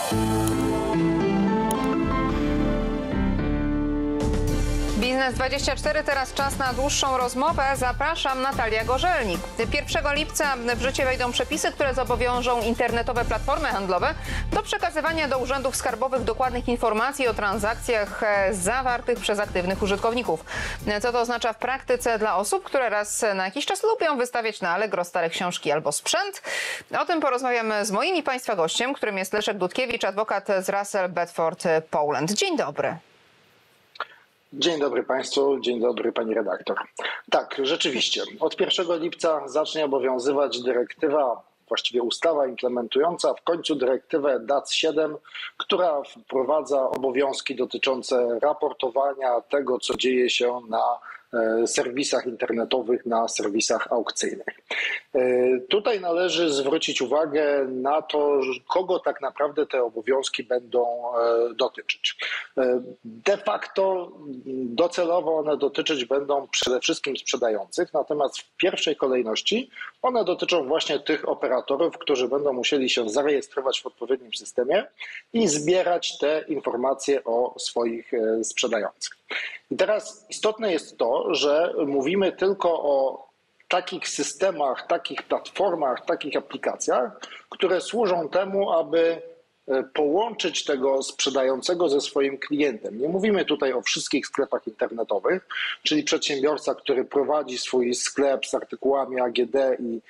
Biznes24, teraz czas na dłuższą rozmowę. Zapraszam, Natalia Gorzelnik. 1 lipca w życie wejdą przepisy, które zobowiążą internetowe platformy handlowe do przekazywania do urzędów skarbowych dokładnych informacji o transakcjach zawartych przez aktywnych użytkowników. Co to oznacza w praktyce dla osób, które raz na jakiś czas lubią wystawiać na Allegro stare książki albo sprzęt? O tym porozmawiamy z moim i Państwa gościem, którym jest Leszek Dudkiewicz, adwokat z Russell Bedford Poland. Dzień dobry. Dzień dobry Państwu, dzień dobry Pani redaktor. Tak, rzeczywiście. Od 1 lipca zacznie obowiązywać dyrektywa, właściwie ustawa implementująca w końcu dyrektywę DAC7, która wprowadza obowiązki dotyczące raportowania tego, co dzieje się na serwisach internetowych, na serwisach aukcyjnych. Tutaj należy zwrócić uwagę na to, kogo tak naprawdę te obowiązki będą dotyczyć. De facto docelowo one dotyczyć będą przede wszystkim sprzedających, natomiast w pierwszej kolejności one dotyczą właśnie tych operatorów, którzy będą musieli się zarejestrować w odpowiednim systemie i zbierać te informacje o swoich sprzedających. I teraz istotne jest to, że mówimy tylko o takich systemach, takich platformach, takich aplikacjach, które służą temu, aby połączyć tego sprzedającego ze swoim klientem. Nie mówimy tutaj o wszystkich sklepach internetowych, czyli przedsiębiorca, który prowadzi swój sklep z artykułami AGD i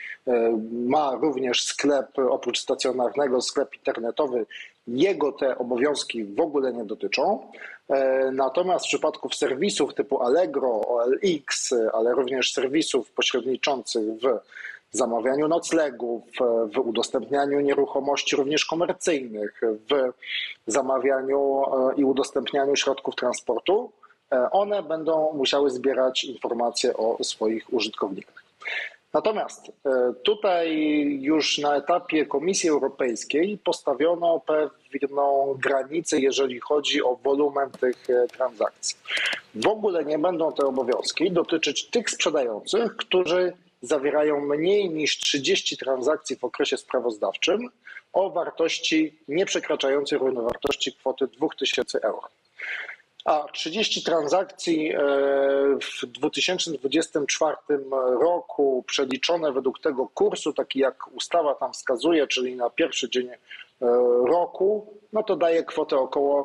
ma również sklep oprócz stacjonarnego, sklep internetowy. Jego te obowiązki w ogóle nie dotyczą. Natomiast w przypadku serwisów typu Allegro, OLX, ale również serwisów pośredniczących w zamawianiu noclegów, w udostępnianiu nieruchomości również komercyjnych, w zamawianiu i udostępnianiu środków transportu, one będą musiały zbierać informacje o swoich użytkownikach. Natomiast tutaj już na etapie Komisji Europejskiej postawiono pewną granicę, jeżeli chodzi o wolumen tych transakcji. W ogóle nie będą te obowiązki dotyczyć tych sprzedających, którzy zawierają mniej niż 30 transakcji w okresie sprawozdawczym o wartości nieprzekraczającej równowartości kwoty 2000 euro. A 30 transakcji w 2024 roku przeliczone według tego kursu, taki jak ustawa tam wskazuje, czyli na pierwszy dzień roku, no to daje kwotę około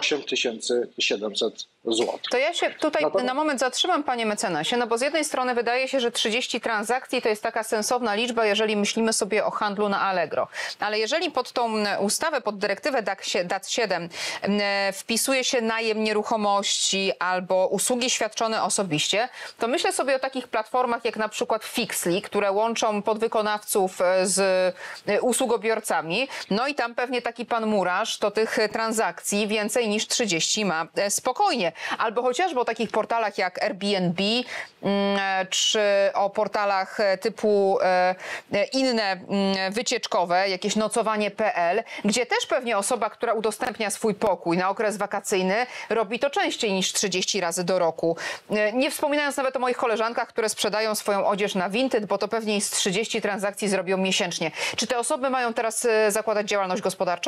8700 zł. To ja się tutaj na moment zatrzymam, panie mecenasie, no bo z jednej strony wydaje się, że 30 transakcji to jest taka sensowna liczba, jeżeli myślimy sobie o handlu na Allegro. Ale jeżeli pod tą ustawę, pod dyrektywę DAC7 wpisuje się najem nieruchomości albo usługi świadczone osobiście, to myślę sobie o takich platformach jak na przykład Fixly, które łączą podwykonawców z usługobiorcami. No i tam pewnie taki pan murarz to tych transakcji więcej niż 30 ma spokojnie. Albo chociażby o takich portalach jak Airbnb, czy o portalach typu inne wycieczkowe, jakieś nocowanie.pl, gdzie też pewnie osoba, która udostępnia swój pokój na okres wakacyjny, robi to częściej niż 30 razy do roku. Nie wspominając nawet o moich koleżankach, które sprzedają swoją odzież na Vinted, bo to pewnie z 30 transakcji zrobią miesięcznie. Czy te osoby mają teraz zakładać działalność gospodarczą?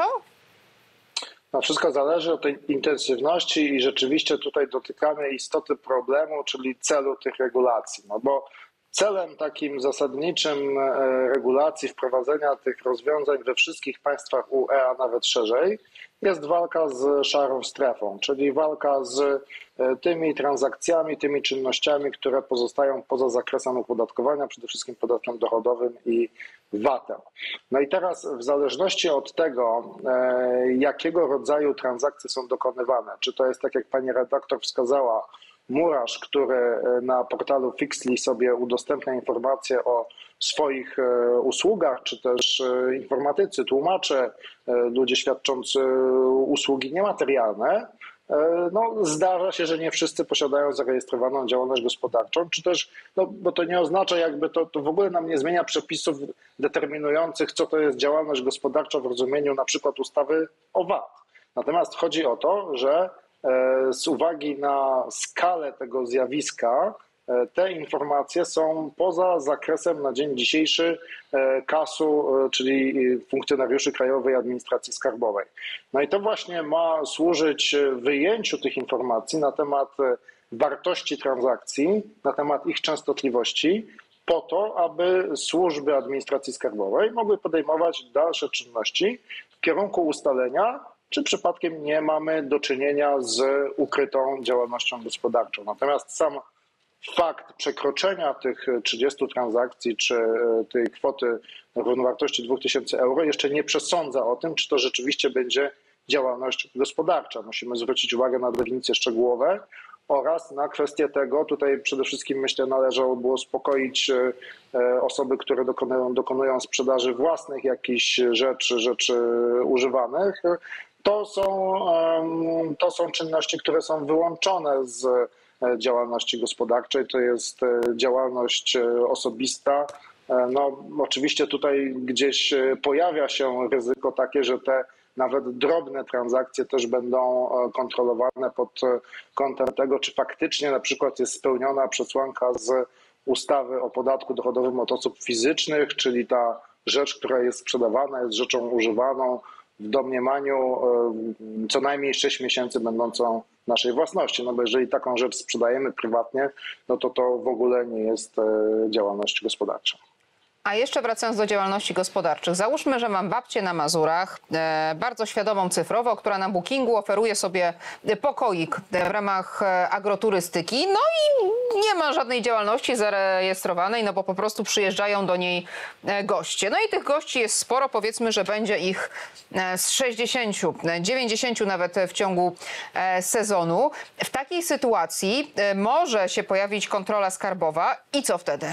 No wszystko zależy od tej intensywności i rzeczywiście tutaj dotykamy istoty problemu, czyli celu tych regulacji. No bo celem takim zasadniczym regulacji, wprowadzenia tych rozwiązań we wszystkich państwach UE, a nawet szerzej, jest walka z szarą strefą, czyli walka z tymi transakcjami, tymi czynnościami, które pozostają poza zakresem opodatkowania, przede wszystkim podatkiem dochodowym i VAT-em. No i teraz w zależności od tego, jakiego rodzaju transakcje są dokonywane, czy to jest tak jak pani redaktor wskazała, murarz, który na portalu Fixly sobie udostępnia informacje o swoich usługach, czy też informatycy, tłumacze, ludzie świadczący usługi niematerialne, no, zdarza się, że nie wszyscy posiadają zarejestrowaną działalność gospodarczą, czy też, no, bo to nie oznacza jakby, to w ogóle nam nie zmienia przepisów determinujących, co to jest działalność gospodarcza w rozumieniu na przykład ustawy o VAT. Natomiast chodzi o to, że z uwagi na skalę tego zjawiska te informacje są poza zakresem na dzień dzisiejszy KAS-u, czyli funkcjonariuszy Krajowej Administracji Skarbowej. No i to właśnie ma służyć wyjęciu tych informacji na temat wartości transakcji, na temat ich częstotliwości, po to, aby służby administracji skarbowej mogły podejmować dalsze czynności w kierunku ustalenia, czy przypadkiem nie mamy do czynienia z ukrytą działalnością gospodarczą. Natomiast sam fakt przekroczenia tych 30 transakcji czy tej kwoty równowartości 2000 euro jeszcze nie przesądza o tym, czy to rzeczywiście będzie działalność gospodarcza. Musimy zwrócić uwagę na definicje szczegółowe oraz na kwestię tego, tutaj przede wszystkim myślę należało było uspokoić osoby, które dokonują sprzedaży własnych jakichś rzeczy używanych. To są czynności, które są wyłączone z działalności gospodarczej, to jest działalność osobista. No, oczywiście tutaj gdzieś pojawia się ryzyko takie, że te nawet drobne transakcje też będą kontrolowane pod kątem tego, czy faktycznie na przykład jest spełniona przesłanka z ustawy o podatku dochodowym od osób fizycznych, czyli ta rzecz, która jest sprzedawana, jest rzeczą używaną w domniemaniu co najmniej 6 miesięcy będącą naszej własności. No bo jeżeli taką rzecz sprzedajemy prywatnie, no to w ogóle nie jest działalność gospodarcza. A jeszcze wracając do działalności gospodarczych, załóżmy, że mam babcię na Mazurach, bardzo świadomą cyfrowo, która na Bookingu oferuje sobie pokoik w ramach agroturystyki, no i nie ma żadnej działalności zarejestrowanej, no bo po prostu przyjeżdżają do niej goście. No i tych gości jest sporo, powiedzmy, że będzie ich z 60, 90 nawet w ciągu sezonu. W takiej sytuacji może się pojawić kontrola skarbowa i co wtedy?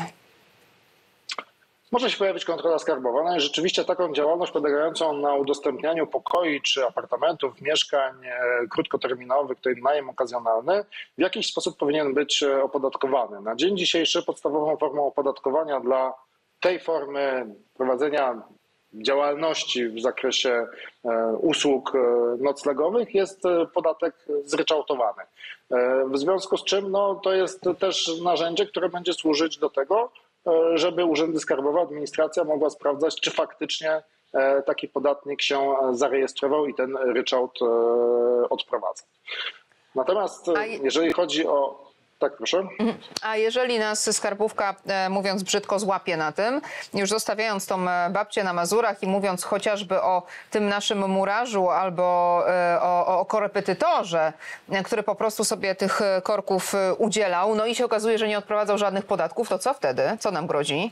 Może się pojawić kontrola skarbowa. No i rzeczywiście taką działalność polegającą na udostępnianiu pokoi czy apartamentów, mieszkań krótkoterminowych, to najem okazjonalny, w jakiś sposób powinien być opodatkowany. Na dzień dzisiejszy podstawową formą opodatkowania dla tej formy prowadzenia działalności w zakresie usług noclegowych jest podatek zryczałtowany. W związku z czym no, to jest też narzędzie, które będzie służyć do tego, żeby urzędy skarbowe, administracja mogła sprawdzać, czy faktycznie taki podatnik się zarejestrował i ten ryczałt odprowadza. Natomiast jeżeli chodzi o... Tak, proszę. A jeżeli nas skarbówka, mówiąc brzydko, złapie na tym, już zostawiając tą babcię na Mazurach i mówiąc chociażby o tym naszym murarzu albo o korepetytorze, który po prostu sobie tych korków udzielał, no i się okazuje, że nie odprowadzał żadnych podatków, to co wtedy? Co nam grozi?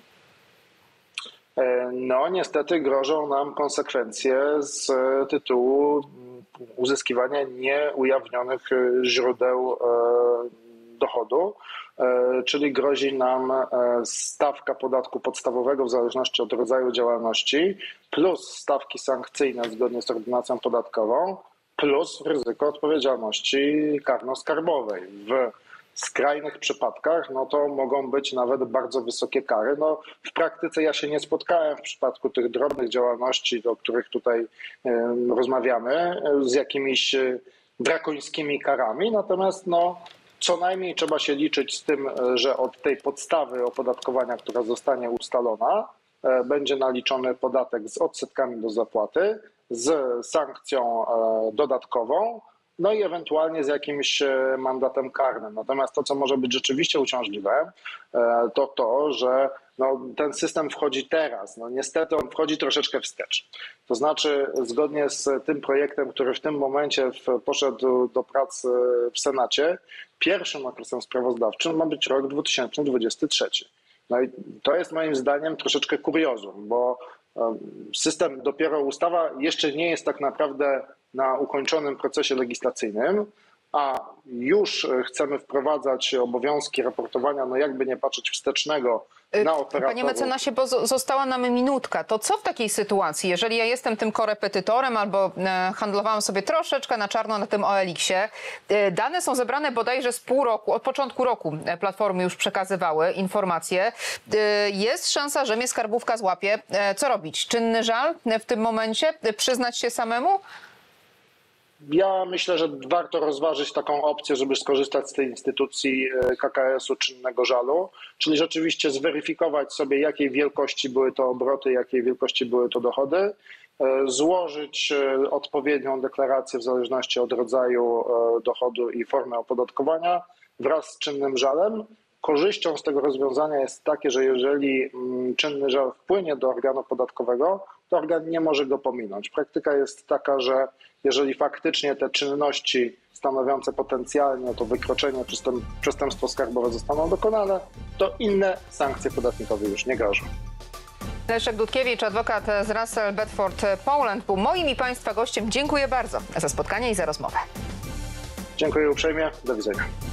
No niestety grożą nam konsekwencje z tytułu uzyskiwania nieujawnionych źródeł dochodu, czyli grozi nam stawka podatku podstawowego w zależności od rodzaju działalności, plus stawki sankcyjne zgodnie z ordynacją podatkową, plus ryzyko odpowiedzialności karno-skarbowej. W skrajnych przypadkach no to mogą być nawet bardzo wysokie kary. No, w praktyce ja się nie spotkałem w przypadku tych drobnych działalności, o których tutaj rozmawiamy, z jakimiś drakońskimi karami, natomiast no, co najmniej trzeba się liczyć z tym, że od tej podstawy opodatkowania, która zostanie ustalona, będzie naliczony podatek z odsetkami do zapłaty, z sankcją dodatkową, no i ewentualnie z jakimś mandatem karnym. Natomiast to, co może być rzeczywiście uciążliwe, to to, że no, ten system wchodzi teraz. No, niestety on wchodzi troszeczkę wstecz. To znaczy zgodnie z tym projektem, który w tym momencie poszedł do prac w Senacie, pierwszym okresem sprawozdawczym ma być rok 2023. No i to jest moim zdaniem troszeczkę kuriozum, bo system, ustawa jeszcze nie jest tak naprawdę na ukończonym procesie legislacyjnym, a już chcemy wprowadzać obowiązki raportowania, no jakby nie patrzeć wstecznego na operatorów. Panie mecenasie, bo została nam minutka. To co w takiej sytuacji, jeżeli ja jestem tym korepetytorem albo handlowałam sobie troszeczkę na czarno na tym OLX-ie, dane są zebrane bodajże z pół roku, od początku roku platformy już przekazywały informacje. Jest szansa, że mnie skarbówka złapie. Co robić? Czynny żal w tym momencie? Przyznać się samemu? Ja myślę, że warto rozważyć taką opcję, żeby skorzystać z tej instytucji KKS-u czynnego żalu, czyli rzeczywiście zweryfikować sobie, jakiej wielkości były to obroty, jakiej wielkości były to dochody, złożyć odpowiednią deklarację w zależności od rodzaju dochodu i formy opodatkowania wraz z czynnym żalem. Korzyścią z tego rozwiązania jest takie, że jeżeli czynny żal wpłynie do organu podatkowego, to organ nie może go pominąć. Praktyka jest taka, że jeżeli faktycznie te czynności stanowiące potencjalnie to wykroczenie, przestępstwo skarbowe zostaną dokonane, to inne sankcje podatnikowe już nie grożą. Leszek Dudkiewicz, adwokat z Russell Bedford Poland, był moim i Państwa gościem. Dziękuję bardzo za spotkanie i za rozmowę. Dziękuję uprzejmie. Do widzenia.